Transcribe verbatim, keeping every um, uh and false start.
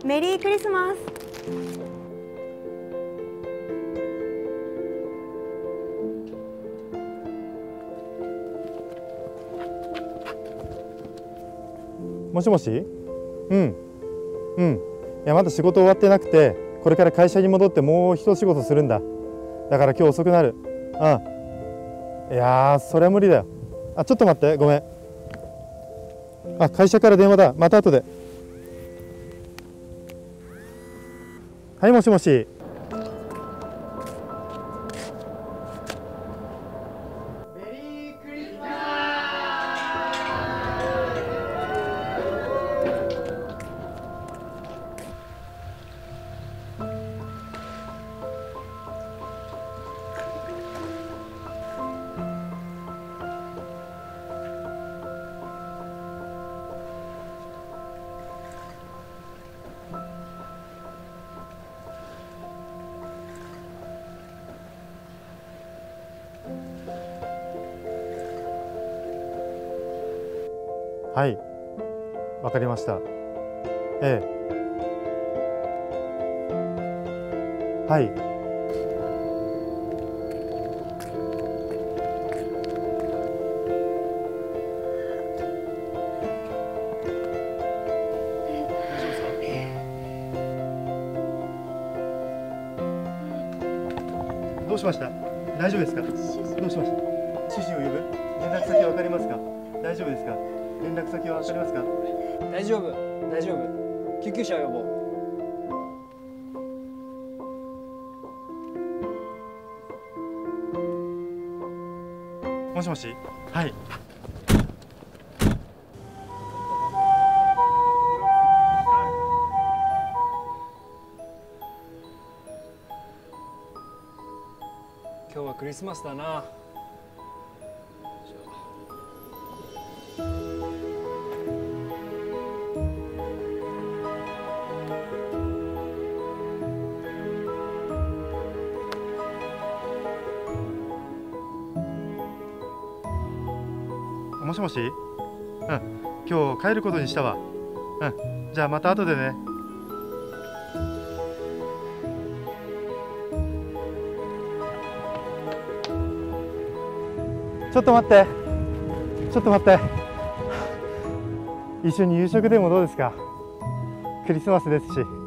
メリークリスマス。 もしもし。うんうんいやまだ仕事終わってなくて、これから会社に戻ってもう一仕事するんだ。だから今日遅くなる。うんいやーそれは無理だよ。あちょっと待って、ごめん。あ会社から電話だ。また後で。はい、もしもし。はい、わかりました。ええ。はい。どうしました？大丈夫ですか？どうしました？主人を呼ぶ？連絡先はわかりますか？大丈夫ですか？連絡先はわかりますか？ 大丈夫、大丈夫。救急車を呼ぼう。 もしもし。はい。 今日はクリスマスだな。 もしもし。うん今日帰ることにしたわ。うんじゃあまた後でね。ちょっと待ってちょっと待って一緒に夕食でもどうですか？クリスマスですし。